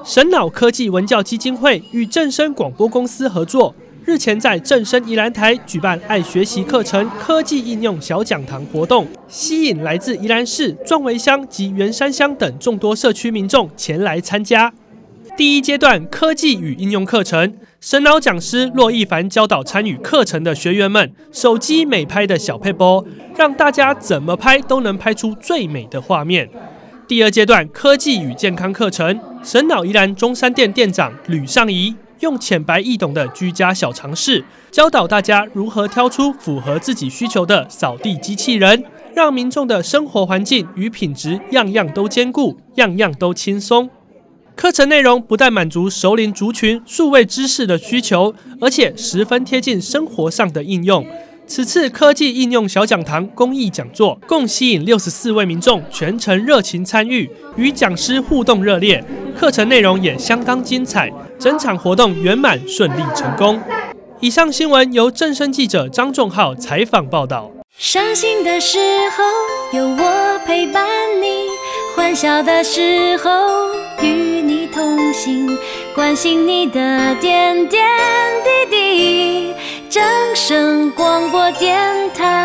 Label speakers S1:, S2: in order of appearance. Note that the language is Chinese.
S1: 神脑科技文教基金会与正声广播公司合作，日前在正声宜兰台举办爱学习课程科技应用小讲堂活动，吸引来自宜兰市、壮围乡及员山乡等众多社区民众前来参加。第一阶段科技与应用课程，神脑讲师骆一凡教导参与课程的学员们手机美拍的小撇步，让大家怎么拍都能拍出最美的画面。第二阶段科技与健康课程，神脑宜兰中山店店长吕尚仪用浅白易懂的居家小常识，教导大家如何挑出符合自己需求的扫地机器人，让民众的生活环境与品质样样都兼顾，样样都轻松。课程内容不但满足熟龄族群数位知识的需求，而且十分贴近生活上的应用。此次科技应用小讲堂公益讲座，共吸引64位民众全程热情参与，与讲师互动热烈，课程内容也相当精彩，整场活动圆满顺利成功。以上新闻由正声记者张仲浩采访报道。
S2: 伤心的时候有我陪伴你，欢笑的时候与你同行，关心你的点点滴滴。正声广播电台。